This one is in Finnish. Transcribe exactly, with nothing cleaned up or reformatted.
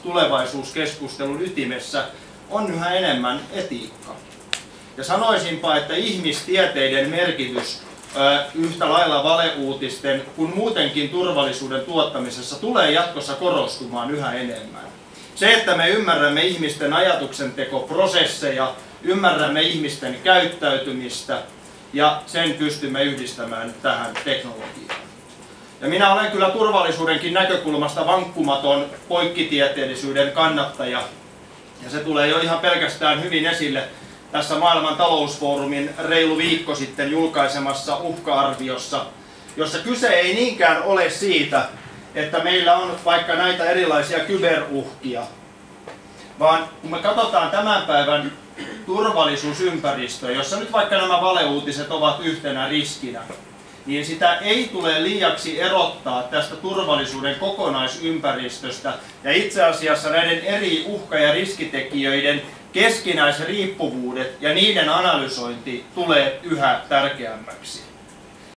tulevaisuuskeskustelun ytimessä on yhä enemmän etiikka. Ja sanoisinpa, että ihmistieteiden merkitys yhtä lailla valeuutisten kuin muutenkin turvallisuuden tuottamisessa tulee jatkossa korostumaan yhä enemmän. Se, että me ymmärrämme ihmisten ajatuksentekoprosesseja, ymmärrämme ihmisten käyttäytymistä ja sen pystymme yhdistämään tähän teknologiaan. Ja minä olen kyllä turvallisuudenkin näkökulmasta vankkumaton poikkitieteellisyyden kannattaja. Ja se tulee jo ihan pelkästään hyvin esille tässä Maailman talousfoorumin reilu viikko sitten julkaisemassa uhka-arviossa, jossa kyse ei niinkään ole siitä, että meillä on vaikka näitä erilaisia kyberuhkia, vaan kun me katsotaan tämän päivän turvallisuusympäristöä, jossa nyt vaikka nämä valeuutiset ovat yhtenä riskinä, niin sitä ei tule liiaksi erottaa tästä turvallisuuden kokonaisympäristöstä. Ja itse asiassa näiden eri uhka- ja riskitekijöiden keskinäisriippuvuudet ja niiden analysointi tulee yhä tärkeämmäksi.